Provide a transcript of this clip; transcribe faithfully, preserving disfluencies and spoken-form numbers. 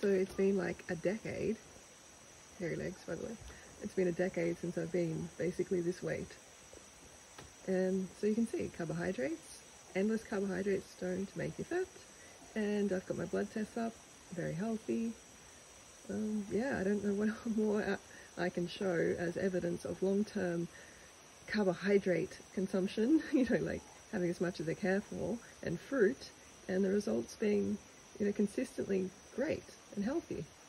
So it's been like a decade, hairy legs by the way, it's been a decade since I've been basically this weight. And so you can see carbohydrates, endless carbohydrates don't make you fat, and I've got my blood tests up, very healthy. Um, yeah, I don't know what more I can show as evidence of long-term carbohydrate consumption, you know, like having as much as I care for, and fruit, and the results being, you know, consistently great and healthy.